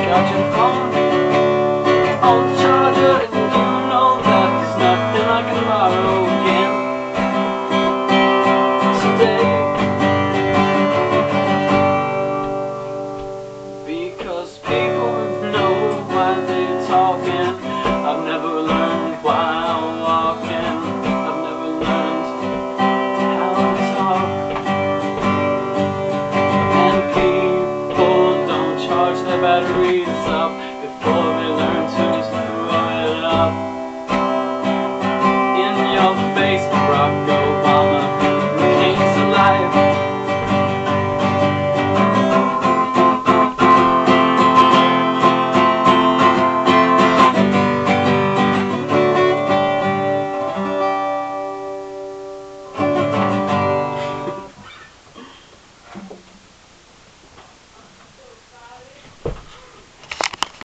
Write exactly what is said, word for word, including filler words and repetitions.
charge your phone on the charger, and you know that there's nothing like tomorrow again. Today, because people know why they're talking. I've never learned why I'm walking. I've never learned how to talk. And people don't charge their batteries up.